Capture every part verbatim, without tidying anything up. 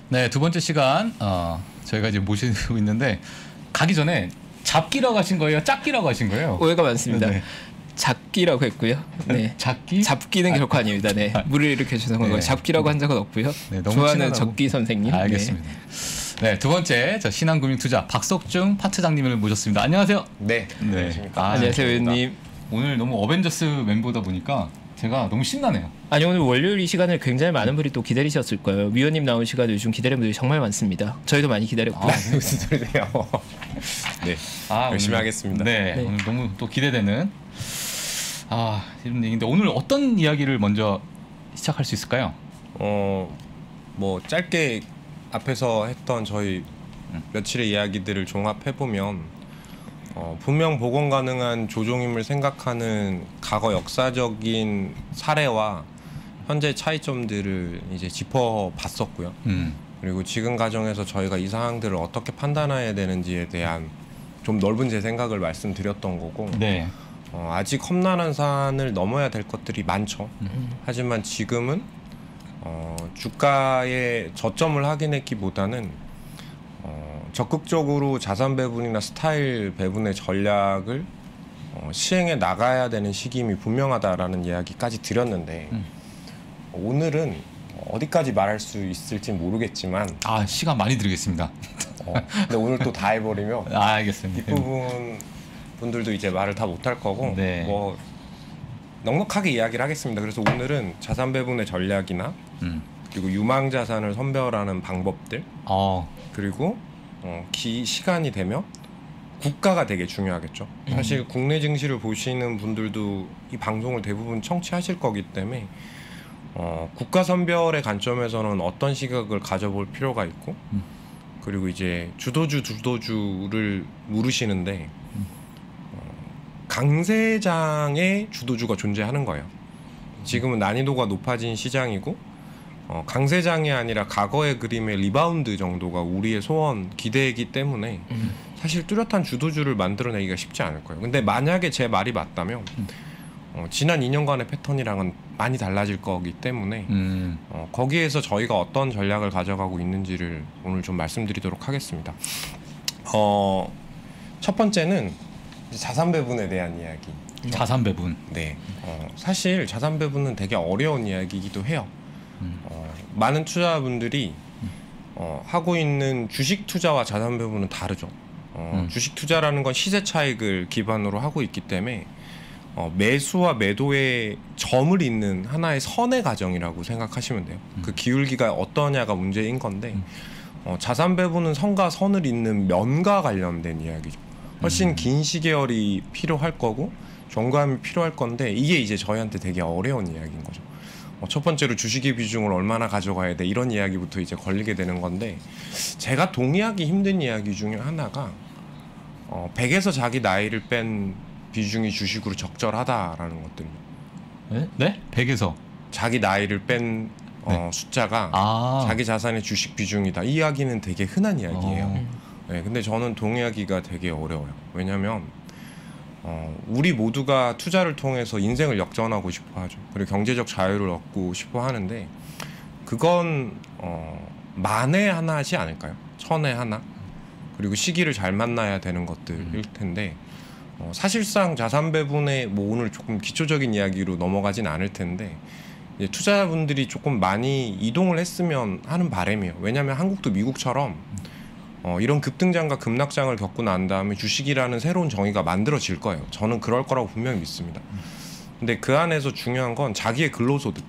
네, 두 번째 시간 어, 저희가 지금 모시고 있는데 가기 전에 잡기라고 하신 거예요? 짝기라고 하신 거예요? 오해가 많습니다. 네. 잡기라고 했고요. 네. 잡기? 잡기는 아, 결코 아닙니다. 네. 물을 일으켜 주는 건 네. 잡기라고 한 적은 없고요. 네, 너무 좋아하는 친하다고. 적기 선생님. 알겠습니다. 네. 네, 두 번째 저 신한금융투자 박석중 파트장님을 모셨습니다. 안녕하세요. 네. 네. 안녕하십니까. 아, 안녕하세요, 의원님. 오늘 너무 어벤져스 멤버다 보니까 제가 너무 신나네요. 아니 오늘 월요일 이 시간을 굉장히 많은 분들이 또 기다리셨을 거예요. 위원님 나온 시간을 요즘 기다리는 분들이 정말 많습니다. 저희도 많이 기다렸고요. 아, 무슨 소리세요? 네. 아, 열심히 오늘, 하겠습니다. 네, 네. 오늘 너무 또 기대되는 아 이런 얘기인데 오늘 어떤 이야기를 먼저 시작할 수 있을까요? 어, 뭐 짧게 앞에서 했던 저희 며칠의 이야기들을 종합해 보면 어, 분명 복원 가능한 조종임을 생각하는 과거 역사적인 사례와 현재 차이점들을 이제 짚어봤었고요. 음. 그리고 지금 과정에서 저희가 이 상황들을 어떻게 판단해야 되는지에 대한 좀 넓은 제 생각을 말씀드렸던 거고. 네. 어, 아직 험난한 산을 넘어야 될 것들이 많죠. 음. 하지만 지금은 어, 주가의 저점을 확인했기보다는 어, 적극적으로 자산 배분이나 스타일 배분의 전략을 어, 시행해 나가야 되는 시기임이 분명하다라는 이야기까지 드렸는데 음. 오늘은 어디까지 말할 수 있을지 모르겠지만 아 시간 많이 드리겠습니다. 어, 근데 오늘 또 다 해버리면 아, 알겠습니다. 뒷부분 분들도 이제 말을 다 못할 거고 네. 뭐 넉넉하게 이야기를 하겠습니다. 그래서 오늘은 자산 배분의 전략이나 음. 그리고 유망 자산을 선별하는 방법들 어. 그리고 어, 기 시간이 되면 국가가 되게 중요하겠죠. 음. 사실 국내 증시를 보시는 분들도 이 방송을 대부분 청취하실 거기 때문에 어, 국가 선별의 관점에서는 어떤 시각을 가져볼 필요가 있고 음. 그리고 이제 주도주 주도주를 물으시는데 강세장의 주도주가 존재하는 거예요. 지금은 난이도가 높아진 시장이고 어, 강세장이 아니라 과거의 그림의 리바운드 정도가 우리의 소원, 기대이기 때문에 음. 사실 뚜렷한 주도주를 만들어내기가 쉽지 않을 거예요. 근데 만약에 제 말이 맞다면 어, 지난 이 년간의 패턴이랑은 많이 달라질 거기 때문에 음. 어, 거기에서 저희가 어떤 전략을 가져가고 있는지를 오늘 좀 말씀드리도록 하겠습니다. 어, 첫 번째는 자산 배분에 대한 이야기. 자산 배분. 네. 어, 사실 자산 배분은 되게 어려운 이야기이기도 해요. 음. 어, 많은 투자분들이 어, 하고 있는 주식 투자와 자산 배분은 다르죠. 어, 음. 주식 투자라는 건 시세 차익을 기반으로 하고 있기 때문에 어, 매수와 매도의 점을 잇는 하나의 선의 과정이라고 생각하시면 돼요. 음. 그 기울기가 어떠냐가 문제인 건데 음. 어, 자산 배분은 선과 선을 잇는 면과 관련된 이야기죠. 훨씬 음. 긴 시계열이 필요할 거고 정감이 필요할 건데 이게 이제 저희한테 되게 어려운 이야기인 거죠. 어, 첫 번째로 주식의 비중을 얼마나 가져가야 돼 이런 이야기부터 이제 걸리게 되는 건데 제가 동의하기 힘든 이야기 중에 하나가 어, 백에서 자기 나이를 뺀 비중이 주식으로 적절하다라는 것들입니다. 네? 네? 백에서. 자기 나이를 뺀 어, 숫자가 아. 자기 자산의 주식 비중이다. 이 이야기는 되게 흔한 이야기예요. 어. 네, 근데 저는 동의하기가 되게 어려워요. 왜냐하면 어, 우리 모두가 투자를 통해서 인생을 역전하고 싶어 하죠. 그리고 경제적 자유를 얻고 싶어 하는데 그건 어, 만에 하나지 않을까요? 천에 하나? 그리고 시기를 잘 만나야 되는 것들일 텐데 어, 사실상 자산 배분에 뭐 오늘 조금 기초적인 이야기로 넘어가진 않을 텐데 이제 투자자분들이 조금 많이 이동을 했으면 하는 바람이에요. 왜냐하면 한국도 미국처럼 어, 이런 급등장과 급락장을 겪고 난 다음에 주식이라는 새로운 정의가 만들어질 거예요. 저는 그럴 거라고 분명히 믿습니다. 근데 그 안에서 중요한 건 자기의 근로소득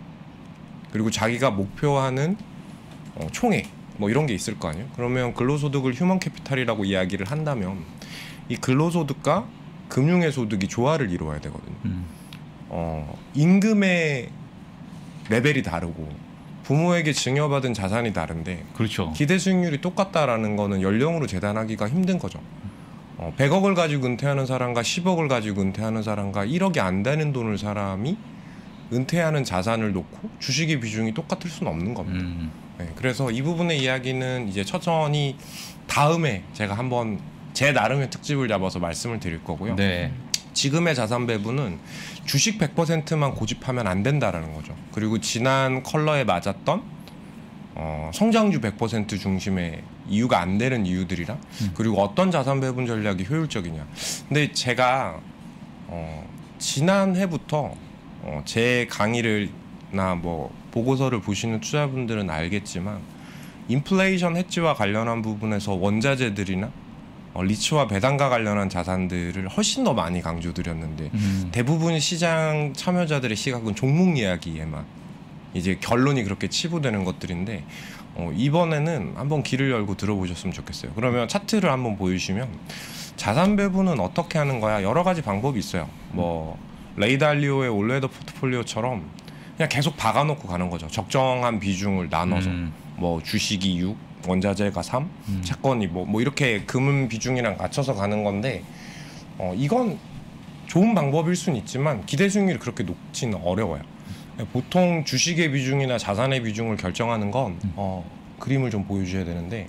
그리고 자기가 목표하는 어, 총액 뭐 이런 게 있을 거 아니에요. 그러면 근로소득을 휴먼 캐피탈이라고 이야기를 한다면 이 근로소득과 금융의 소득이 조화를 이루어야 되거든요. 음. 어, 임금의 레벨이 다르고 부모에게 증여받은 자산이 다른데 그렇죠. 기대 수익률이 똑같다라는 거는 연령으로 재단하기가 힘든 거죠. 어, 백억을 가지고 은퇴하는 사람과 십억을 가지고 은퇴하는 사람과 일억이 안 되는 돈을 사람이 은퇴하는 자산을 놓고 주식의 비중이 똑같을 수는 없는 겁니다. 음. 네, 그래서 이 부분의 이야기는 이제 천천히 다음에 제가 한번 제 나름의 특집을 잡아서 말씀을 드릴 거고요. 네. 지금의 자산 배분은 주식 백 퍼센트만 고집하면 안 된다라는 거죠. 그리고 지난 컬러에 맞았던 어, 성장주 백 퍼센트 중심의 이유가 안 되는 이유들이랑 음. 그리고 어떤 자산 배분 전략이 효율적이냐. 근데 제가 어, 지난해부터 어, 제 강의를 나 뭐 보고서를 보시는 투자분들은 알겠지만 인플레이션 해지와 관련한 부분에서 원자재들이나 어, 리츠와 배당과 관련한 자산들을 훨씬 더 많이 강조드렸는데 음. 대부분 시장 참여자들의 시각은 종목 이야기에만 이제 결론이 그렇게 치부되는 것들인데 어, 이번에는 한번 귀를 열고 들어보셨으면 좋겠어요. 그러면 차트를 한번 보여주시면 자산 배분은 어떻게 하는 거야? 여러 가지 방법이 있어요. 뭐 레이 달리오의 올웨더 포트폴리오처럼 그냥 계속 박아놓고 가는 거죠. 적정한 비중을 나눠서 음. 뭐 주식이 육, 원자재가 삼, 음. 채권이 뭐, 뭐 이렇게 금은 비중이랑 맞춰서 가는 건데 어, 이건 좋은 방법일 수는 있지만 기대 수익률이 그렇게 높지는 어려워요. 보통 주식의 비중이나 자산의 비중을 결정하는 건 어, 그림을 좀 보여주셔야 되는데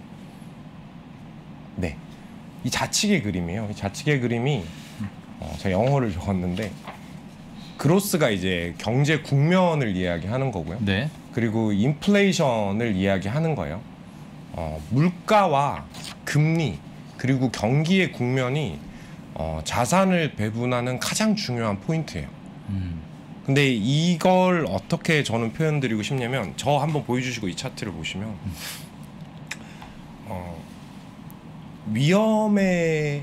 네, 이 좌측의 그림이에요. 이 좌측의 그림이 어, 제가 영어를 적었는데 그로스가 이제 경제 국면을 이야기하는 거고요. 네. 그리고 인플레이션을 이야기하는 거예요. 어, 물가와 금리 그리고 경기의 국면이 어, 자산을 배분하는 가장 중요한 포인트예요. 음. 근데 이걸 어떻게 저는 표현드리고 싶냐면 저 한번 보여주시고 이 차트를 보시면 어, 위험의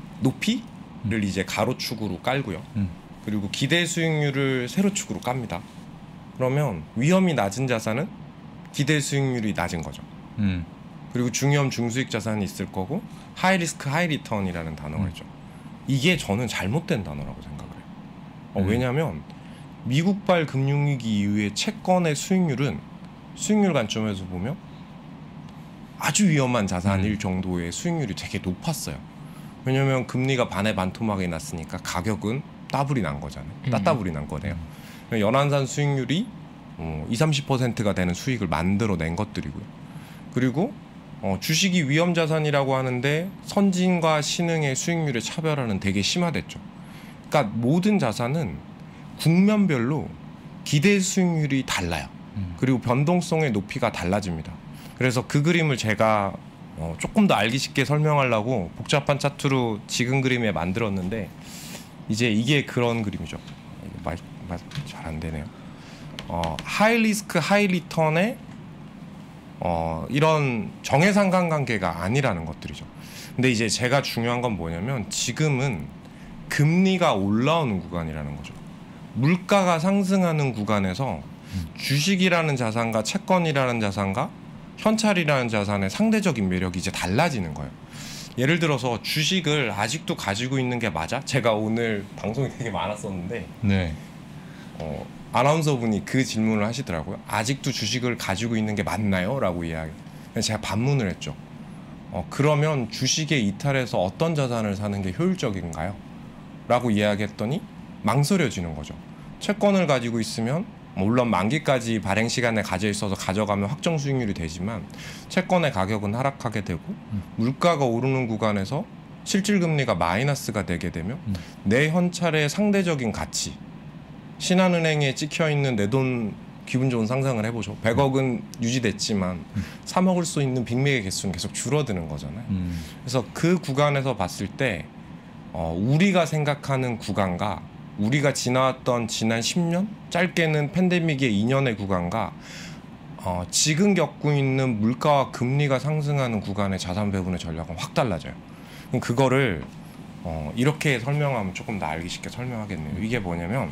높이를 이제 가로축으로 깔고요. 음. 그리고 기대 수익률을 세로축으로 깝니다. 그러면 위험이 낮은 자산은 기대 수익률이 낮은 거죠. 음. 그리고 중위험 중수익 자산이 있을 거고 하이 리스크 하이 리턴이라는 단어가 음. 있죠. 이게 저는 잘못된 단어라고 생각을 해요. 어, 음. 왜냐하면 미국발 금융위기 이후의 채권의 수익률은 수익률 관점에서 보면 아주 위험한 자산일 음. 정도의 수익률이 되게 높았어요. 왜냐하면 금리가 반에 반토막이 났으니까 가격은 따블이 난 거잖아요. 음. 따따블이 난 거네요. 연한산 수익률이 어, 이십, 삼십 퍼센트가 되는 수익을 만들어낸 것들이고요. 그리고 어, 주식이 위험 자산이라고 하는데 선진과 신흥의 수익률의 차별화는 되게 심화됐죠. 그러니까 모든 자산은 국면별로 기대 수익률이 달라요. 음. 그리고 변동성의 높이가 달라집니다. 그래서 그 그림을 제가 어, 조금 더 알기 쉽게 설명하려고 복잡한 차트로 지금 그림에 만들었는데 이제 이게 그런 그림이죠. 잘 안 되네요. 어, 하이 리스크 하이 리턴의 어, 이런 정해상관 관계가 아니라는 것들이죠. 근데 이제 제가 중요한 건 뭐냐면 지금은 금리가 올라오는 구간이라는 거죠. 물가가 상승하는 구간에서 주식이라는 자산과 채권이라는 자산과 현찰이라는 자산의 상대적인 매력이 이제 달라지는 거예요. 예를 들어서 주식을 아직도 가지고 있는 게 맞아? 제가 오늘 방송이 되게 많았었는데 네. 어, 아나운서분이 그 질문을 하시더라고요. 아직도 주식을 가지고 있는 게 맞나요? 라고 이야기. 제가 반문을 했죠. 어, 그러면 주식에 이탈해서 어떤 자산을 사는 게 효율적인가요? 라고 이야기했더니 망설여지는 거죠. 채권을 가지고 있으면 물론 만기까지 발행 시간에 가져 있어서 가져가면 확정 수익률이 되지만 채권의 가격은 하락하게 되고 음. 물가가 오르는 구간에서 실질 금리가 마이너스가 되게 되면 음. 내 현찰의 상대적인 가치, 신한은행에 찍혀 있는 내 돈 기분 좋은 상상을 해보죠. 백억은 유지됐지만 음. 사 먹을 수 있는 빅맥의 개수는 계속 줄어드는 거잖아요. 음. 그래서 그 구간에서 봤을 때 어, 우리가 생각하는 구간과 우리가 지나왔던 지난 십 년, 짧게는 팬데믹의 이 년의 구간과 어, 지금 겪고 있는 물가와 금리가 상승하는 구간의 자산 배분의 전략은 확 달라져요. 그럼 그거를 어, 이렇게 설명하면 조금 더 알기 쉽게 설명하겠네요. 이게 뭐냐면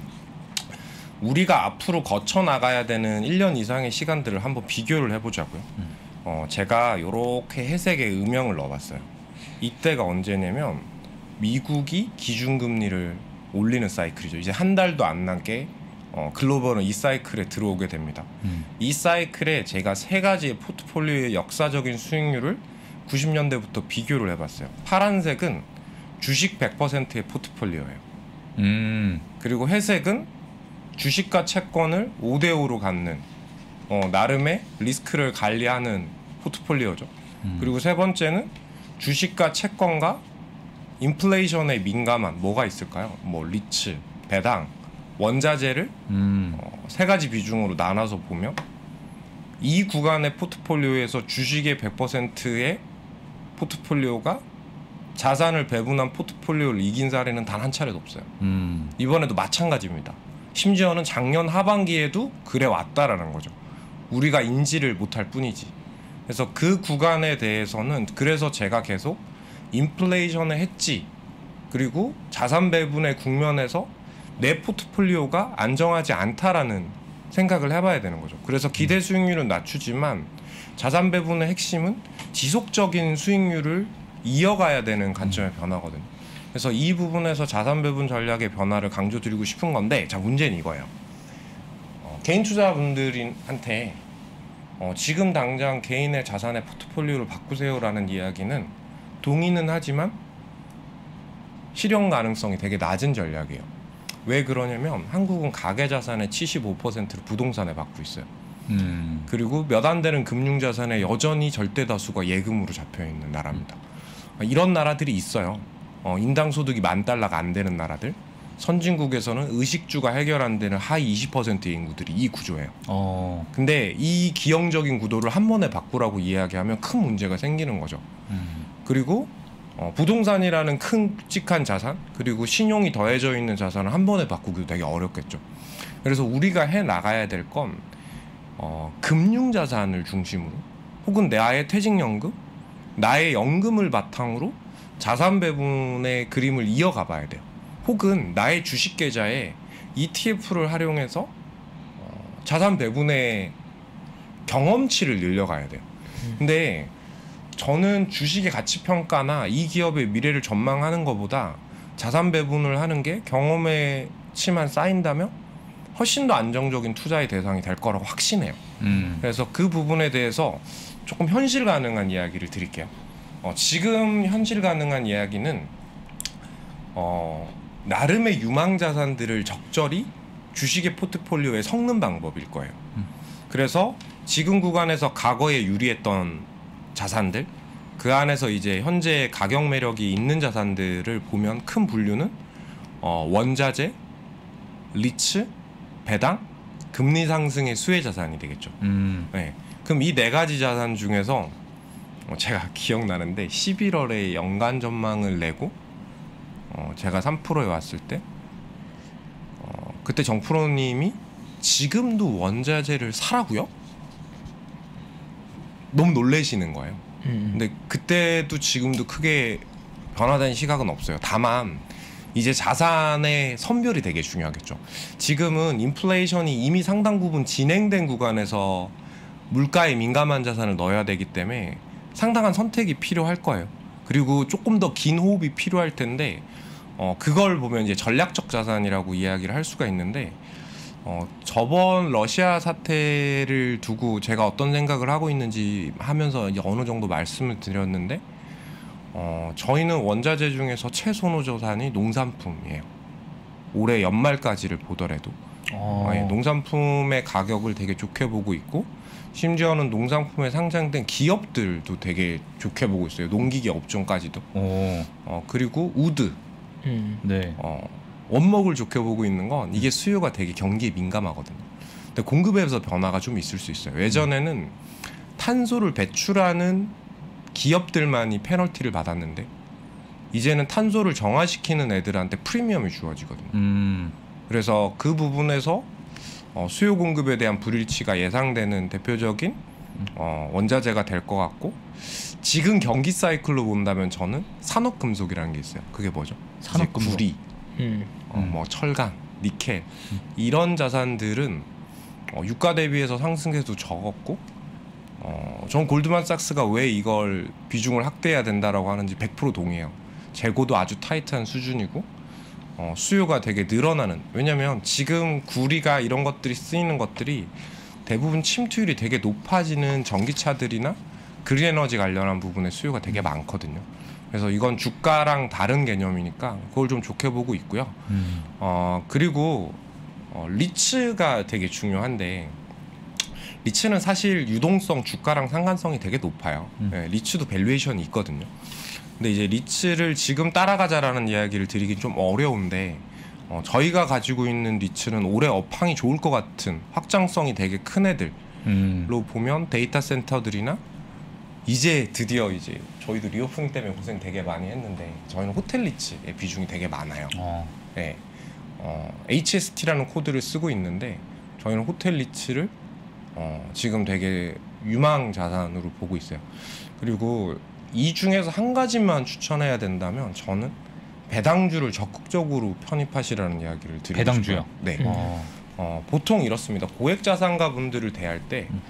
우리가 앞으로 거쳐 나가야 되는 일 년 이상의 시간들을 한번 비교를 해보자고요. 어, 제가 이렇게 회색의 음영을 넣어봤어요. 이때가 언제냐면 미국이 기준금리를 올리는 사이클이죠. 이제 한 달도 안 남게 어, 글로벌은 이 사이클에 들어오게 됩니다. 음. 이 사이클에 제가 세 가지의 포트폴리오의 역사적인 수익률을 구십 년대부터 비교를 해봤어요. 파란색은 주식 백 퍼센트의 포트폴리오예요. 음. 그리고 회색은 주식과 채권을 오 대 오로 갖는 어, 나름의 리스크를 관리하는 포트폴리오죠. 음. 그리고 세 번째는 주식과 채권과 인플레이션에 민감한 뭐가 있을까요? 뭐 리츠, 배당, 원자재를 음. 어, 세 가지 비중으로 나눠서 보면 이 구간의 포트폴리오에서 주식의 백 퍼센트의 포트폴리오가 자산을 배분한 포트폴리오를 이긴 사례는 단 한 차례도 없어요. 음. 이번에도 마찬가지입니다. 심지어는 작년 하반기에도 그래 왔다라는 거죠. 우리가 인지를 못할 뿐이지. 그래서 그 구간에 대해서는 그래서 제가 계속 인플레이션의 해지 그리고 자산 배분의 국면에서 내 포트폴리오가 안정하지 않다라는 생각을 해봐야 되는 거죠. 그래서 기대 수익률은 낮추지만 자산 배분의 핵심은 지속적인 수익률을 이어가야 되는 관점의 변화거든요. 그래서 이 부분에서 자산 배분 전략의 변화를 강조드리고 싶은 건데, 자 문제는 이거예요. 어, 개인 투자분들한테 어, 지금 당장 개인의 자산의 포트폴리오를 바꾸세요라는 이야기는 동의는 하지만 실현 가능성이 되게 낮은 전략이에요. 왜 그러냐면 한국은 가계자산의 칠십오 퍼센트를 부동산에 받고 있어요. 음. 그리고 몇 안 되는 금융자산에 여전히 절대 다수가 예금으로 잡혀있는 나라입니다. 이런 나라들이 있어요. 어, 인당 소득이 만 달러가 안 되는 나라들, 선진국에서는 의식주가 해결 안 되는 하위 이십 퍼센트의 인구들이 이 구조예요. 어. 근데 이 기형적인 구도를 한 번에 바꾸라고 이야기하면 큰 문제가 생기는 거죠. 음. 그리고 어, 부동산이라는 큼직한 자산, 그리고 신용이 더해져 있는 자산을 한 번에 바꾸기도 되게 어렵겠죠. 그래서 우리가 해 나가야 될 건 어, 금융자산을 중심으로, 혹은 나의 퇴직연금, 나의 연금을 바탕으로 자산 배분의 그림을 이어가 봐야 돼요. 혹은 나의 주식 계좌에 이티에프를 활용해서 어, 자산 배분의 경험치를 늘려가야 돼요. 근데 저는 주식의 가치 평가나 이 기업의 미래를 전망하는 것보다 자산 배분을 하는 게 경험의 치만 쌓인다면 훨씬 더 안정적인 투자의 대상이 될 거라고 확신해요. 음. 그래서 그 부분에 대해서 조금 현실 가능한 이야기를 드릴게요. 어, 지금 현실 가능한 이야기는 어, 나름의 유망 자산들을 적절히 주식의 포트폴리오에 섞는 방법일 거예요. 음. 그래서 지금 구간에서 과거에 유리했던 자산들, 그 안에서 이제 현재 가격 매력이 있는 자산들을 보면 큰 분류는 어, 원자재, 리츠, 배당, 금리 상승의 수혜 자산이 되겠죠. 음. 네. 그럼 이 네 가지 자산 중에서 어, 제가 기억나는데 십일월에 연간 전망을 내고 어, 제가 삼 퍼센트에 왔을 때 어, 그때 정프로님이 지금도 원자재를 사라고요? 너무 놀라시는 거예요. 음. 근데 그때도 지금도 크게 변화된 시각은 없어요. 다만 이제 자산의 선별이 되게 중요하겠죠. 지금은 인플레이션이 이미 상당 부분 진행된 구간에서 물가에 민감한 자산을 넣어야 되기 때문에 상당한 선택이 필요할 거예요. 그리고 조금 더 긴 호흡이 필요할 텐데 어, 그걸 보면 이제 전략적 자산이라고 이야기를 할 수가 있는데 어, 저번 러시아 사태를 두고 제가 어떤 생각을 하고 있는지 하면서 이제 어느 정도 말씀을 드렸는데 어, 저희는 원자재 중에서 최선호 자산이 농산품이에요. 올해 연말까지를 보더라도 어. 어, 예, 농산품의 가격을 되게 좋게 보고 있고 심지어는 농산품에 상장된 기업들도 되게 좋게 보고 있어요. 농기계 업종까지도. 오. 어, 그리고 우드, 음. 네. 어, 원목을 좋게 보고 있는 건 이게 수요가 되게 경기에 민감하거든요. 근데 공급에서 변화가 좀 있을 수 있어요. 예전에는 탄소를 배출하는 기업들만이 페널티를 받았는데 이제는 탄소를 정화시키는 애들한테 프리미엄이 주어지거든요. 음. 그래서 그 부분에서 어, 수요 공급에 대한 불일치가 예상되는 대표적인 어, 원자재가 될 것 같고, 지금 경기 사이클로 본다면 저는 산업금속이라는 게 있어요. 그게 뭐죠? 산업금속. 구리, 음. 어, 뭐 철강, 니켈 이런 자산들은 어, 유가 대비해서 상승세도 적었고, 어, 전 골드만삭스가 왜 이걸 비중을 확대해야 된다라고 하는지 백 퍼센트 동의해요. 재고도 아주 타이트한 수준이고 어, 수요가 되게 늘어나는, 왜냐면 지금 구리가 이런 것들이 쓰이는 것들이 대부분 침투율이 되게 높아지는 전기차들이나 그린에너지 관련한 부분의 수요가 되게 많거든요. 그래서 이건 주가랑 다른 개념이니까 그걸 좀 좋게 보고 있고요. 음. 어, 그리고 어, 리츠가 되게 중요한데 리츠는 사실 유동성, 주가랑 상관성이 되게 높아요. 음. 예, 리츠도 밸류에이션이 있거든요. 근데 이제 리츠를 지금 따라가자라는 이야기를 드리긴 좀 어려운데 어, 저희가 가지고 있는 리츠는 올해 업황이 좋을 것 같은 확장성이 되게 큰 애들, 음. 보면 데이터 센터들이나 이제 드디어 이제 저희도 리오프닝 때문에 고생 되게 많이 했는데 저희는 호텔 리츠의 비중이 되게 많아요. 어. 네. 어, 에이치에스티라는 코드를 쓰고 있는데 저희는 호텔 리츠를 어, 지금 되게 유망 자산으로 보고 있어요. 그리고 이 중에서 한 가지만 추천해야 된다면 저는 배당주를 적극적으로 편입하시라는 이야기를 드리고 배당주요? 싶어요. 네. 음. 어. 어, 보통 이렇습니다. 고액 자산가 분들을 대할 때 음.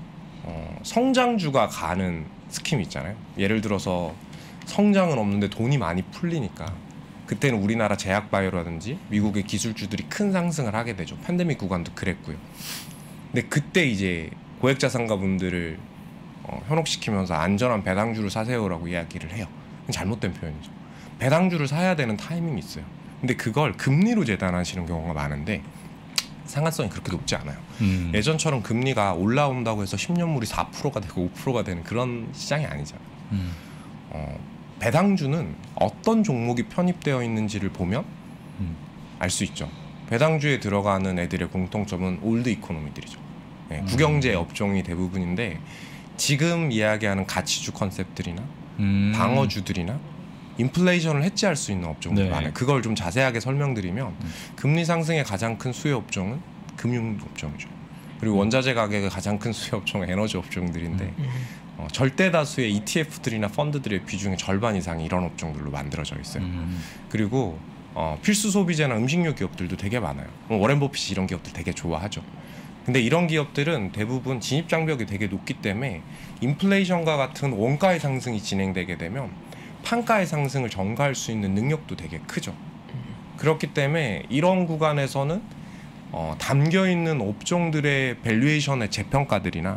어, 성장주가 가는 스킴 있잖아요. 예를 들어서 성장은 없는데 돈이 많이 풀리니까 그때는 우리나라 제약바이오라든지 미국의 기술주들이 큰 상승을 하게 되죠. 팬데믹 구간도 그랬고요. 근데 그때 이제 고액 자산가 분들을 어, 현혹시키면서 안전한 배당주를 사세요라고 이야기를 해요. 잘못된 표현이죠. 배당주를 사야 되는 타이밍이 있어요. 근데 그걸 금리로 재단하시는 경우가 많은데 상한성이 그렇게 높지 않아요. 음. 예전처럼 금리가 올라온다고 해서 십 년물이 사 퍼센트가 되고 오 퍼센트가 되는 그런 시장이 아니잖아요. 음. 어, 배당주는 어떤 종목이 편입되어 있는지를 보면 음. 알 수 있죠. 배당주에 들어가는 애들의 공통점은 올드 이코노미들이죠. 네, 음. 국영제 업종이 대부분인데 지금 이야기하는 가치주 컨셉들이나 음. 방어주들이나 인플레이션을 해지할 수 있는 업종들이 네. 많아요. 그걸 좀 자세하게 설명드리면 음. 금리 상승의 가장 큰 수요 업종은 금융 업종이죠. 그리고 원자재 가격의 가장 큰 수요 업종은 에너지 업종들인데 음. 어, 절대 다수의 이티에프들이나 펀드들의 비중의 절반 이상이 이런 업종들로 만들어져 있어요. 음. 그리고 어, 필수 소비재나 음식료 기업들도 되게 많아요. 어, 워렌 버핏이 이런 기업들 되게 좋아하죠. 근데 이런 기업들은 대부분 진입 장벽이 되게 높기 때문에 인플레이션과 같은 원가의 상승이 진행되게 되면 판가의 상승을 전가할 수 있는 능력도 되게 크죠. 그렇기 때문에 이런 구간에서는 어, 담겨있는 업종들의 밸류에이션의 재평가들이나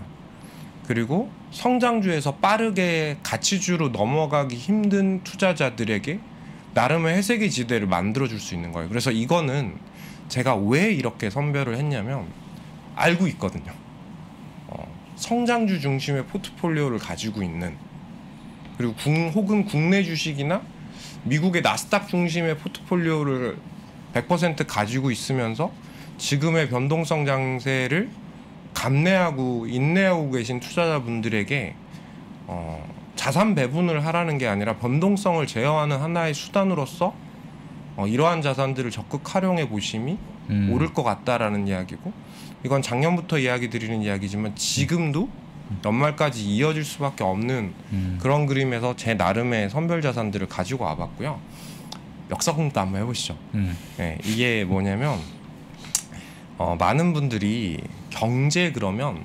그리고 성장주에서 빠르게 가치주로 넘어가기 힘든 투자자들에게 나름의 회색의 지대를 만들어줄 수 있는 거예요. 그래서 이거는 제가 왜 이렇게 선별을 했냐면 알고 있거든요. 어, 성장주 중심의 포트폴리오를 가지고 있는 그리고 국, 혹은 국내 주식이나 미국의 나스닥 중심의 포트폴리오를 백 퍼센트 가지고 있으면서 지금의 변동성 장세를 감내하고 인내하고 계신 투자자분들에게 어, 자산 배분을 하라는 게 아니라 변동성을 제어하는 하나의 수단으로서 어, 이러한 자산들을 적극 활용해 보심이 음. 옳을 것 같다라는 이야기고 이건 작년부터 이야기 드리는 이야기지만 지금도 연말까지 이어질 수밖에 없는 음. 그런 그림에서 제 나름의 선별 자산들을 가지고 와봤고요. 역사 공부도 한번 해보시죠. 음. 네, 이게 뭐냐면 어, 많은 분들이 경제 그러면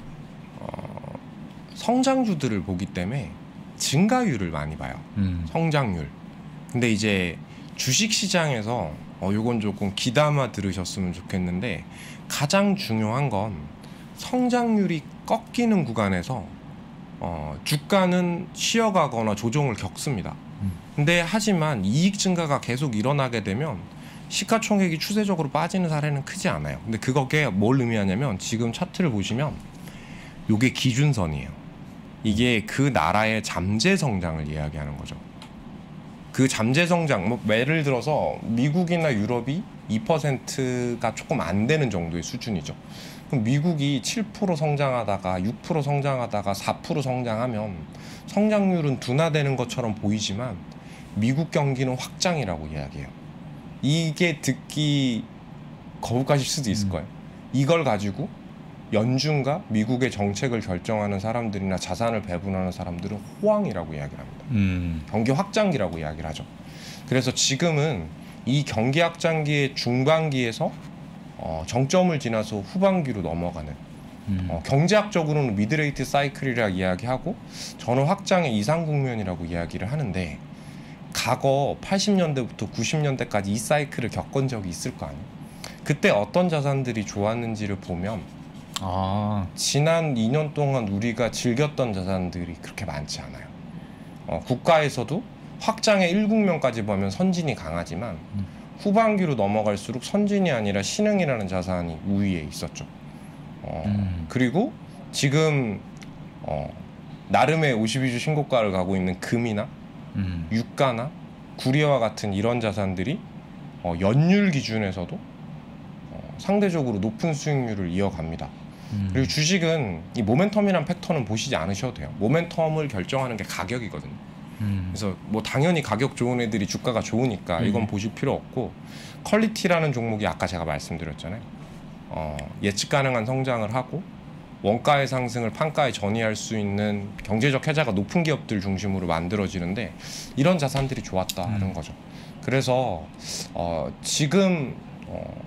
어, 성장주들을 보기 때문에 증가율을 많이 봐요. 음. 성장률. 근데 이제 주식시장에서 어, 요건 조금 귀담아 들으셨으면 좋겠는데 가장 중요한 건 성장률이 꺾이는 구간에서 어, 주가는 쉬어가거나 조정을 겪습니다. 음. 근데 하지만 이익 증가가 계속 일어나게 되면 시가총액이 추세적으로 빠지는 사례는 크지 않아요. 근데 그거게 뭘 의미하냐면 지금 차트를 보시면 요게 기준선이에요. 이게 그 나라의 잠재 성장을 이야기하는 거죠. 그 잠재 성장, 뭐 예를 들어서 미국이나 유럽이 이 퍼센트가 조금 안 되는 정도의 수준이죠. 그럼 미국이 칠 퍼센트 성장하다가 육 퍼센트 성장하다가 사 퍼센트 성장하면 성장률은 둔화되는 것처럼 보이지만 미국 경기는 확장이라고 이야기해요. 이게 듣기 거북하실 수도 있을 거예요. 이걸 가지고 연준과 미국의 정책을 결정하는 사람들이나 자산을 배분하는 사람들은 호황이라고 이야기를 합니다. 음. 경기 확장기라고 이야기를 하죠. 그래서 지금은 이 경기 확장기의 중반기에서 어, 정점을 지나서 후반기로 넘어가는 음. 어, 경제학적으로는 미드레이트 사이클이라 이야기하고 저는 확장의 이상 국면이라고 이야기를 하는데 과거 팔십 년대부터 구십 년대까지 이 사이클을 겪은 적이 있을 거 아니에요. 그때 어떤 자산들이 좋았는지를 보면 아. 지난 이 년 동안 우리가 즐겼던 자산들이 그렇게 많지 않아요. 어, 국가에서도 확장의 일 국면까지 보면 선진이 강하지만 음. 후반기로 넘어갈수록 선진이 아니라 신흥이라는 자산이 우위에 있었죠. 어, 음. 그리고 지금 어, 나름의 오십이 주 신고가를 가고 있는 금이나 음. 유가나 구리와 같은 이런 자산들이 어, 연율 기준에서도 어, 상대적으로 높은 수익률을 이어갑니다. 음. 그리고 주식은 이 모멘텀이란 팩터는 보시지 않으셔도 돼요. 모멘텀을 결정하는 게 가격이거든요. 음. 그래서 뭐 당연히 가격 좋은 애들이 주가가 좋으니까 이건 음. 보실 필요 없고, 퀄리티라는 종목이 아까 제가 말씀드렸잖아요. 어, 예측 가능한 성장을 하고 원가의 상승을 판가에 전이할 수 있는 경제적 혜자가 높은 기업들 중심으로 만들어지는데, 이런 자산들이 좋았다는 음. 거죠. 그래서 어, 지금 어,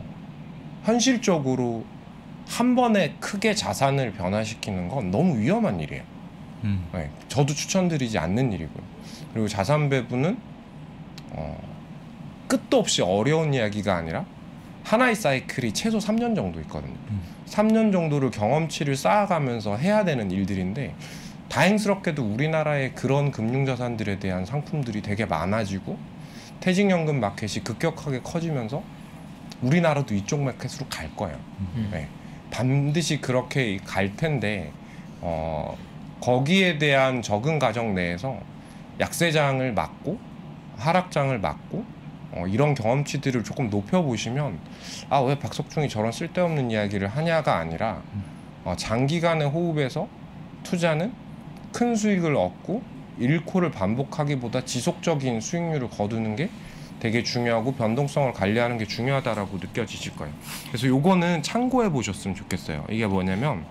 현실적으로 한 번에 크게 자산을 변화시키는 건 너무 위험한 일이에요. 음. 네, 저도 추천드리지 않는 일이고요. 그리고 자산 배분은 어, 끝도 없이 어려운 이야기가 아니라 하나의 사이클이 최소 삼 년 정도 있거든요. 음. 삼 년 정도를 경험치를 쌓아가면서 해야 되는 일들인데, 다행스럽게도 우리나라의 그런 금융자산들에 대한 상품들이 되게 많아지고 퇴직연금 마켓이 급격하게 커지면서 우리나라도 이쪽 마켓으로 갈 거예요. 음. 네, 반드시 그렇게 갈 텐데 어, 거기에 대한 적응 과정 내에서 약세장을 막고 하락장을 막고 어, 이런 경험치들을 조금 높여보시면, 아, 왜 박석중이 저런 쓸데없는 이야기를 하냐가 아니라 어, 장기간의 호흡에서 투자는 큰 수익을 얻고 잃고를 반복하기보다 지속적인 수익률을 거두는 게 되게 중요하고 변동성을 관리하는 게 중요하다라고 느껴지실 거예요. 그래서 요거는 참고해 보셨으면 좋겠어요. 이게 뭐냐면,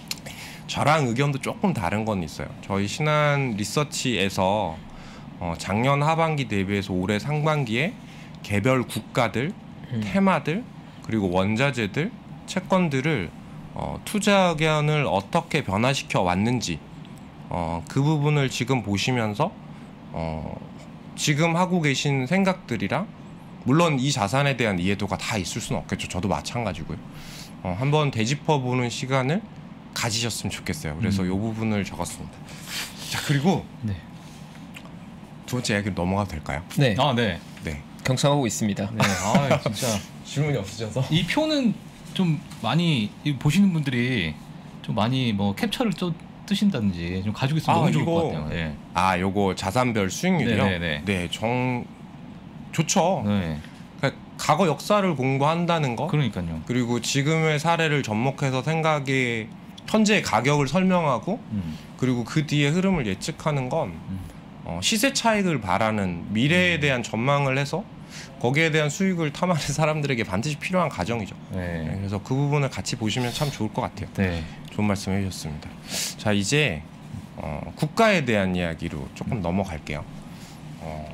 저랑 의견도 조금 다른 건 있어요. 저희 신한 리서치에서 어, 작년 하반기 대비해서 올해 상반기에 개별 국가들, 음. 테마들, 그리고 원자재들, 채권들을 어, 투자 의견을 어떻게 변화시켜 왔는지 어, 그 부분을 지금 보시면서 어, 지금 하고 계신 생각들이랑, 물론 이 자산에 대한 이해도가 다 있을 수는 없겠죠. 저도 마찬가지고요. 어, 한번 되짚어보는 시간을 가지셨으면 좋겠어요. 그래서 음. 이 부분을 적었습니다. 자, 그리고 네. 두 번째 이야기로 넘어가도 될까요? 네, 아, 네. 네. 경청하고 있습니다. 네. 아, 진짜 질문이 없으셔서. 이 표는 좀 많이 이 보시는 분들이 좀 많이 뭐 캡처를 좀 뜨신다든지 좀 가지고 있으면 아, 너무 좋을 이거- 것 같아요. 예. 아, 요거 자산별 수익률이요? 네네네. 네, 정 좋죠. 네. 그러니까 과거 역사를 공부한다는 거, 그러니까요. 그리고 지금의 사례를 접목해서 생각의 현재의 가격을 설명하고, 음. 그리고 그 뒤에 흐름을 예측하는 건 어, 시세 차익을 바라는, 미래에 대한 전망을 해서 거기에 대한 수익을 탐하는 사람들에게 반드시 필요한 과정이죠. 네, 네. 그래서 그 부분을 같이 보시면 참 좋을 것 같아요. 네. 좋은 말씀 해주셨습니다. 자, 이제 어, 국가에 대한 이야기로 조금 넘어갈게요. 어,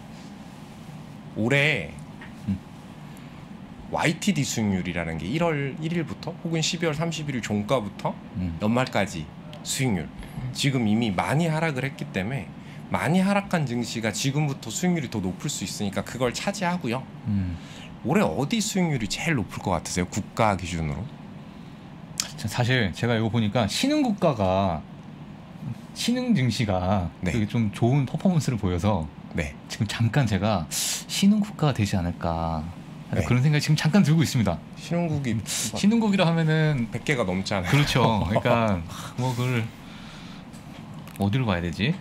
올해 음. 와이티디 수익률이라는 게 일월 일일부터 혹은 십이월 삼십일일 종가부터 음. 연말까지 수익률, 지금 이미 많이 하락을 했기 때문에 많이 하락한 증시가 지금부터 수익률이 더 높을 수 있으니까 그걸 차지하고요. 음. 올해 어디 수익률이 제일 높을 것 같으세요? 국가 기준으로? 사실 제가 이거 보니까 신흥 국가가 신흥 증시가 네. 되게 좀 좋은 퍼포먼스를 보여서 네. 지금 잠깐 제가 신흥 국가가 되지 않을까 네. 그런 생각이 지금 잠깐 들고 있습니다. 신흥국이 신흥국이라 하면은 백 개가 넘잖아요. 그렇죠. 그러니까 뭐 그걸 어디로 봐야 되지?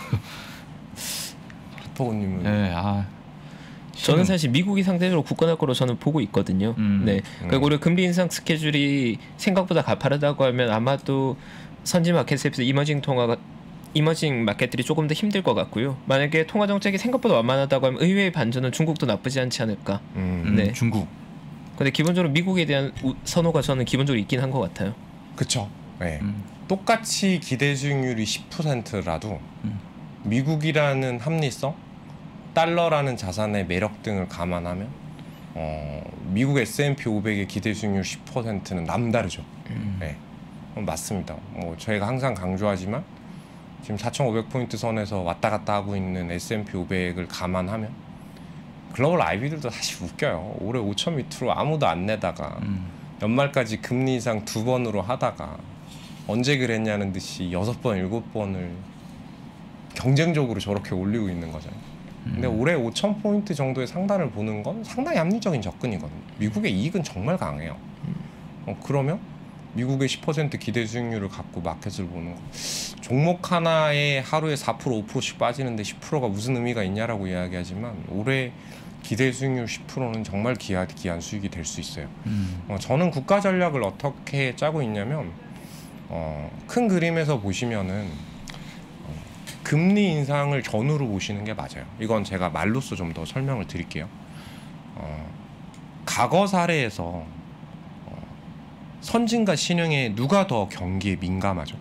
포고님은 네, 아 저는 사실 미국이 상대적으로 굳건할 거로 저는 보고 있거든요. 음. 네, 음. 그리고 올해 금리 인상 스케줄이 생각보다 가파르다고 하면 아마도 선진 마켓에 비해서 이머징 통화가 이머징 마켓들이 조금 더 힘들 것 같고요. 만약에 통화 정책이 생각보다 완만하다고 하면 의외의 반전은 중국도 나쁘지 않지 않을까. 음, 음, 네. 중국. 근데 기본적으로 미국에 대한 우- 선호가 저는 기본적으로 있긴 한 것 같아요. 그쵸. 네. 음. 똑같이 기대 수익률이 십 퍼센트라도 음. 미국이라는 합리성, 달러라는 자산의 매력 등을 감안하면 어, 미국 에스 앤 피 오백의 기대 수익률 십 퍼센트는 남다르죠. 음. 네. 어, 맞습니다. 뭐 저희가 항상 강조하지만 지금 사천오백 포인트 선에서 왔다 갔다 하고 있는 에스 앤 피 오백을 감안하면 글로벌 아이비들도 사실 웃겨요. 올해 오천 밑으로 아무도 안 내다가 음. 연말까지 금리 인상 두 번으로 하다가 언제 그랬냐는 듯이 여섯 번, 일곱 번을 경쟁적으로 저렇게 올리고 있는 거잖아요. 근데 음. 올해 오천 포인트 정도의 상단을 보는 건 상당히 합리적인 접근이거든요. 미국의 이익은 정말 강해요. 어, 그러면 미국의 십 퍼센트 기대 수익률을 갖고 마켓을 보는 거, 종목 하나에 하루에 사 퍼센트 오 퍼센트씩 빠지는데 십 퍼센트가 무슨 의미가 있냐라고 이야기하지만 올해 기대 수익률 십 퍼센트는 정말 기하, 기한 수익이 될 수 있어요. 음. 어, 저는 국가 전략을 어떻게 짜고 있냐면 어, 큰 그림에서 보시면은 어, 금리 인상을 전후로 보시는 게 맞아요. 이건 제가 말로써 좀 더 설명을 드릴게요. 어, 과거 사례에서 어, 선진과 신흥에 누가 더 경기에 민감하죠?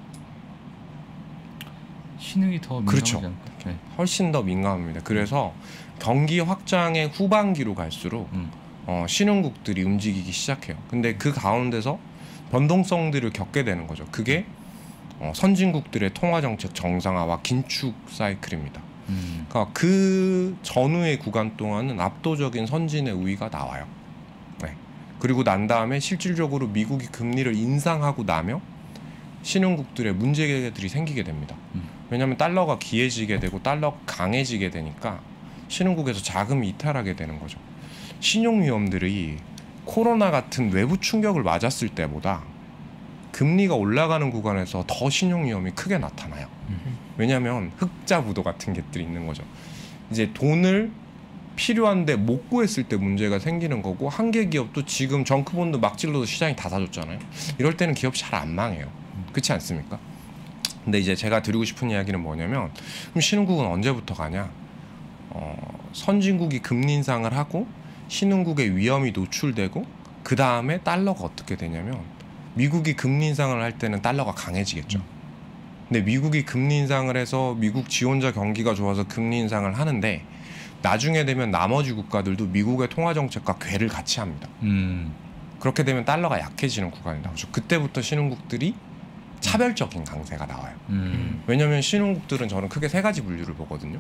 신흥이 더 민감하지 그렇죠. 않을까? 네. 훨씬 더 민감합니다. 그래서 경기 확장의 후반기로 갈수록 음. 어, 신흥국들이 움직이기 시작해요. 근데 그 가운데서 변동성들을 겪게 되는 거죠. 그게 어, 선진국들의 통화정책 정상화와 긴축 사이클입니다. 음. 그러니까 그 전후의 구간 동안은 압도적인 선진의 우위가 나와요. 네. 그리고 난 다음에 실질적으로 미국이 금리를 인상하고 나면 신흥국들의 문제들이 생기게 됩니다. 음. 왜냐하면 달러가 기해지게 되고 달러가 강해지게 되니까 신흥국에서 자금이 이탈하게 되는 거죠. 신용 위험들이 코로나 같은 외부 충격을 맞았을 때보다 금리가 올라가는 구간에서 더 신용 위험이 크게 나타나요. 음. 왜냐하면 흑자 부도 같은 것들이 있는 거죠. 이제 돈을 필요한데 못 구했을 때 문제가 생기는 거고, 한 개 기업도 지금 정크본드 막 질러도 시장이 다 사줬잖아요. 이럴 때는 기업이 잘 안 망해요. 그렇지 않습니까? 근데 이제 제가 드리고 싶은 이야기는 뭐냐면, 그럼 신흥국은 언제부터 가냐? 어, 선진국이 금리 인상을 하고 신흥국의 위험이 노출되고 그 다음에 달러가 어떻게 되냐면, 미국이 금리 인상을 할 때는 달러가 강해지겠죠. 근데 미국이 금리 인상을 해서 미국 지원자 경기가 좋아서 금리 인상을 하는데, 나중에 되면 나머지 국가들도 미국의 통화정책과 궤를 같이 합니다. 음. 그렇게 되면 달러가 약해지는 구간이 나오죠. 그때부터 신흥국들이 차별적인 강세가 나와요. 음. 왜냐하면 신흥국들은 저는 크게 세 가지 분류를 보거든요.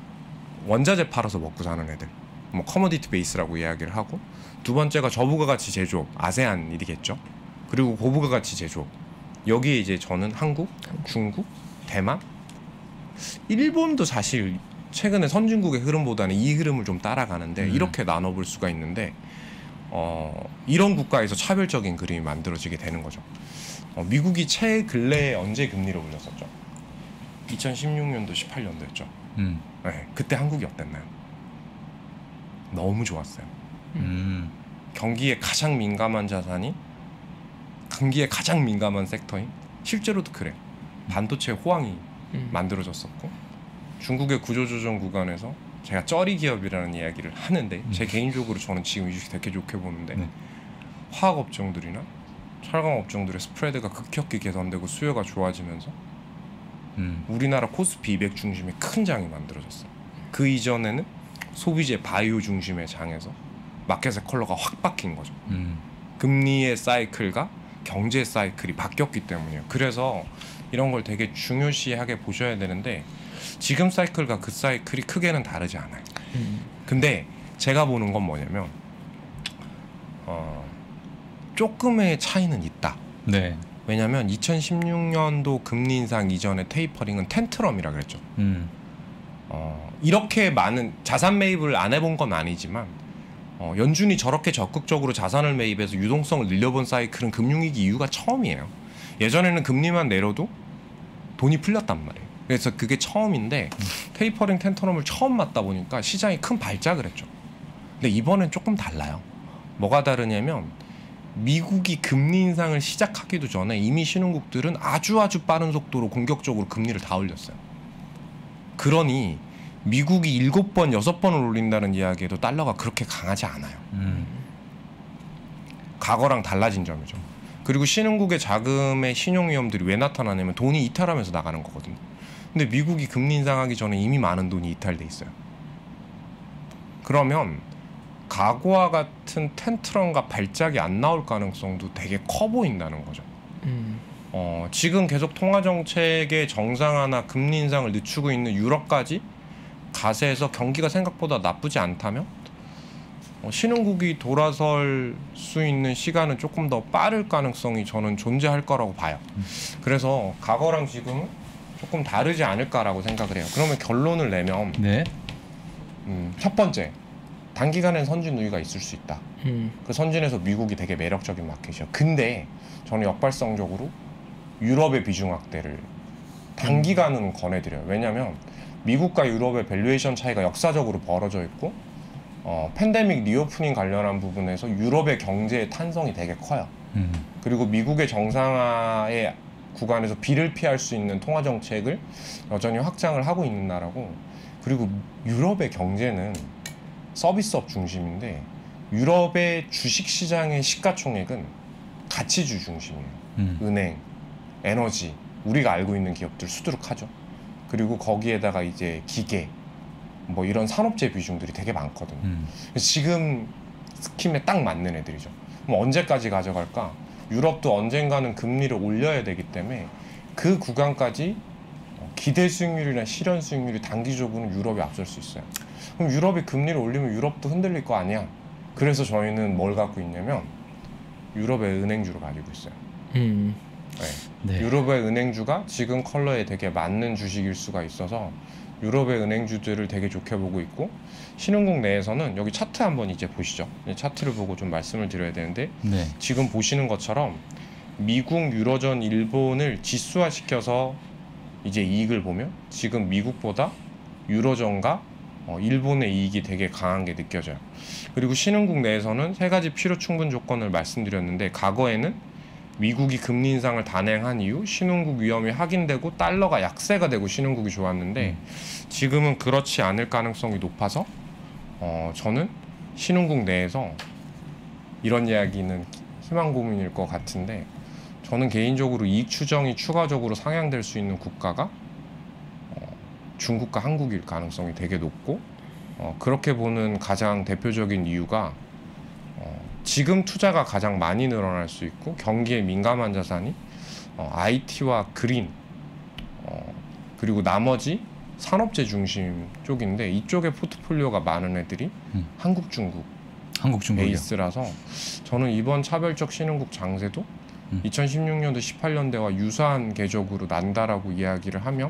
원자재 팔아서 먹고 사는 애들, 뭐 커머디티 베이스라고 이야기를 하고, 두 번째가 저부가 가치 제조업, 아세안이겠죠. 그리고 고부가 가치 제조업. 여기에 이제 저는 한국, 중국, 대만, 일본도 사실 최근에 선진국의 흐름보다는 이 흐름을 좀 따라가는데, 음. 이렇게 나눠볼 수가 있는데, 어, 이런 국가에서 차별적인 그림이 만들어지게 되는 거죠. 어, 미국이 최근래에 언제 금리를 올렸었죠? 이천십육 년도, 십팔 년도였죠. 음. 네, 그때 한국이 어땠나요? 너무 좋았어요. 음. 경기에 가장 민감한 자산이, 경기에 가장 민감한 섹터인, 실제로도 그래. 반도체 호황이 음. 만들어졌었고, 중국의 구조조정 구간에서 제가 쩌리 기업이라는 이야기를 하는데, 제 개인적으로 저는 지금 이 주식 되게 좋게 보는데, 네. 화학 업종들이나 철강 업종들의 스프레드가 급격히 개선되고 수요가 좋아지면서 음. 우리나라 코스피 이백 중심의 큰 장이 만들어졌어요. 그 이전에는 소비재 바이오 중심의 장에서 마켓의 컬러가 확 바뀐 거죠. 음. 금리의 사이클과 경제 사이클이 바뀌었기 때문이에요. 그래서 이런 걸 되게 중요시하게 보셔야 되는데, 지금 사이클과 그 사이클이 크게는 다르지 않아요. 음. 근데 제가 보는 건 뭐냐면, 어, 조금의 차이는 있다. 네. 왜냐면 이천십육 년도 금리 인상 이전에 테이퍼링은 텐트럼이라 그랬죠. 음. 어, 이렇게 많은 자산 매입을 안 해본 건 아니지만, 어, 연준이 저렇게 적극적으로 자산을 매입해서 유동성을 늘려본 사이클은 금융위기 이후가 처음이에요. 예전에는 금리만 내려도 돈이 풀렸단 말이에요. 그래서 그게 처음인데, 테이퍼링 텐트럼을 처음 맞다 보니까 시장이 큰 발작을 했죠. 근데 이번엔 조금 달라요. 뭐가 다르냐면, 미국이 금리 인상을 시작하기도 전에 이미 신흥국들은 아주 아주 빠른 속도로 공격적으로 금리를 다 올렸어요. 그러니 미국이 일곱 번, 여섯 번을 올린다는 이야기에도 달러가 그렇게 강하지 않아요. 음. 과거랑 달라진 점이죠. 그리고 신흥국의 자금의 신용 위험들이 왜 나타나냐면, 돈이 이탈하면서 나가는 거거든요. 근데 미국이 금리 인상하기 전에 이미 많은 돈이 이탈돼 있어요. 그러면 과거와 같은 텐트럼과 발작이 안 나올 가능성도 되게 커 보인다는 거죠. 음. 어, 지금 계속 통화정책의 정상화나 금리 인상을 늦추고 있는 유럽까지 가세해서 경기가 생각보다 나쁘지 않다면, 어, 신흥국이 돌아설 수 있는 시간은 조금 더 빠를 가능성이 저는 존재할 거라고 봐요. 그래서 과거랑 지금은 조금 다르지 않을까라고 생각을 해요. 그러면 결론을 내면, 네. 음, 첫 번째, 단기간엔 선진 우위가 있을 수 있다. 음. 그 선진에서 미국이 되게 매력적인 마켓이야. 근데 저는 역발상적으로 유럽의 비중 확대를 단기간은 권해드려요. 왜냐하면 미국과 유럽의 밸류에이션 차이가 역사적으로 벌어져 있고, 어, 팬데믹 리오프닝 관련한 부분에서 유럽의 경제의 탄성이 되게 커요. 음. 그리고 미국의 정상화의 구간에서 비를 피할 수 있는 통화 정책을 여전히 확장을 하고 있는 나라고, 그리고 유럽의 경제는 서비스업 중심인데 유럽의 주식시장의 시가총액은 가치주 중심이에요. 음. 은행, 에너지, 우리가 알고 있는 기업들 수두룩하죠. 그리고 거기에다가 이제 기계, 뭐 이런 산업재 비중들이 되게 많거든요. 음. 지금 스킴에 딱 맞는 애들이죠. 그럼 언제까지 가져갈까? 유럽도 언젠가는 금리를 올려야 되기 때문에 그 구간까지 기대 수익률이나 실현 수익률이 단기적으로는 유럽이 앞설 수 있어요. 그럼 유럽이 금리를 올리면 유럽도 흔들릴 거 아니야. 그래서 저희는 뭘 갖고 있냐면 유럽의 은행주를 가지고 있어요. 음. 네. 네. 유럽의 은행주가 지금 컬러에 되게 맞는 주식일 수가 있어서 유럽의 은행주들을 되게 좋게 보고 있고, 신흥국 내에서는 여기 차트 한번 이제 보시죠. 차트를 보고 좀 말씀을 드려야 되는데 네. 지금 보시는 것처럼 미국, 유로존, 일본을 지수화시켜서 이제 이익을 보면 지금 미국보다 유로존과 어, 일본의 이익이 되게 강한 게 느껴져요. 그리고 신흥국 내에서는 세 가지 필요 충분 조건을 말씀드렸는데, 과거에는 미국이 금리 인상을 단행한 이후 신흥국 위험이 확인되고 달러가 약세가 되고 신흥국이 좋았는데 음. 지금은 그렇지 않을 가능성이 높아서 어, 저는 신흥국 내에서 이런 이야기는 희망 고문일 것 같은데, 저는 개인적으로 이익 추정이 추가적으로 상향될 수 있는 국가가 어, 중국과 한국일 가능성이 되게 높고, 어, 그렇게 보는 가장 대표적인 이유가 어, 지금 투자가 가장 많이 늘어날 수 있고 경기에 민감한 자산이 어, 아이티와 그린, 어, 그리고 나머지 산업재 중심 쪽인데, 이쪽에 포트폴리오가 많은 애들이 음. 한국, 중국 한국 중국이요. 베이스라서 저는 이번 차별적 신흥국 장세도 음. 이천십육 년도 십팔 년대와 유사한 궤적으로 난다라고 이야기를 하면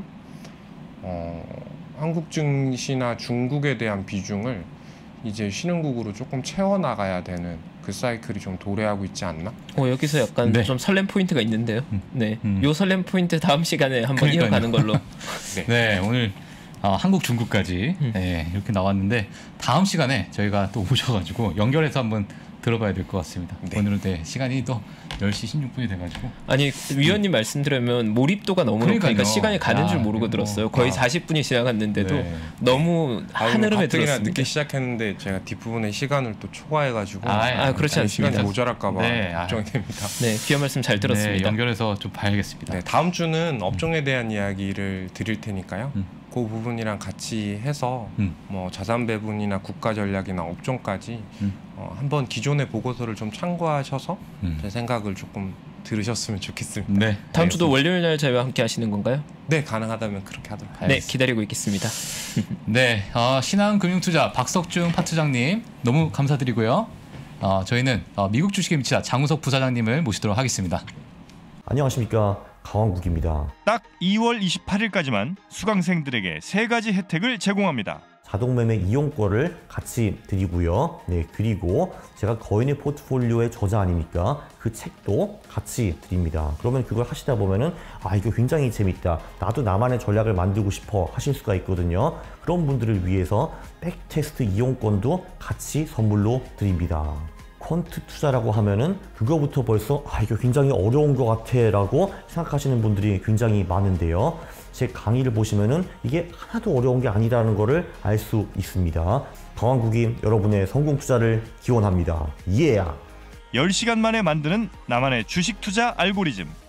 어, 한국 증시나 중국에 대한 비중을 이제 신흥국으로 조금 채워나가야 되는 그 사이클이 좀 도래하고 있지 않나? 어, 여기서 약간 네. 좀 설렘 포인트가 있는데요. 음. 네, 음. 요 설렘 포인트 다음 시간에 한번 그러니까요. 이어가는 걸로. 네. 네, 오늘 어, 한국 중국까지 음. 네, 이렇게 나왔는데 다음 시간에 저희가 또 오셔가지고 연결해서 한번 들어봐야 될 것 같습니다. 네. 오늘은 네, 시간이 또 열 시 십육 분이 돼가지고 아니 위원님 말씀드리면 몰입도가 너무 높으니까 그러니까요. 시간이 가는 줄 아, 모르고 그리고, 들었어요. 거의 아. 사십 분이 지나갔는데도 네. 너무 한흐름에 가뜩이나 들었습니다. 늦게 시작했는데 제가 뒷부분에 시간을 또 초과해가지고 아, 아, 그렇지 아니, 시간이 않습니다. 모자랄까봐 네, 아. 걱정이 됩니다. 네, 귀한 말씀 잘 네, 들었습니다. 연결해서 좀 봐야겠습니다. 네, 다음 주는 업종에 대한 이야기를 드릴 테니까요. 음. 그 부분이랑 같이 해서 음. 뭐 자산 배분이나 국가 전략이나 업종까지 음. 어, 한번 기존의 보고서를 좀 참고하셔서 음. 제 생각을 조금 들으셨으면 좋겠습니다. 네, 다음 주도 알겠습니다. 월요일 날 저희와 함께 하시는 건가요? 네, 가능하다면 그렇게 하도록 하겠습니다. 네, 기다리고 있겠습니다. 네, 어, 신한금융투자 박석중 파트장님 너무 감사드리고요. 어, 저희는 어, 미국 주식에 미치다 장우석 부사장님을 모시도록 하겠습니다. 안녕하십니까, 강원국입니다. 딱 이월 이십팔일까지만 수강생들에게 세 가지 혜택을 제공합니다. 자동매매 이용권을 같이 드리고요. 네, 그리고 제가 거인의 포트폴리오의 저자 아닙니까? 그 책도 같이 드립니다. 그러면 그걸 하시다 보면은 아, 이거 굉장히 재밌다, 나도 나만의 전략을 만들고 싶어 하실 수가 있거든요. 그런 분들을 위해서 백테스트 이용권도 같이 선물로 드립니다. 퀀트 투자라고 하면은 그거부터 벌써 아, 이거 굉장히 어려운 것 같아 라고 생각하시는 분들이 굉장히 많은데요. 제 강의를 보시면은 이게 하나도 어려운 게 아니라는 것을 알 수 있습니다. 강원국이 여러분의 성공 투자를 기원합니다. 예! 열 시간 만에 만드는 나만의 주식 투자 알고리즘.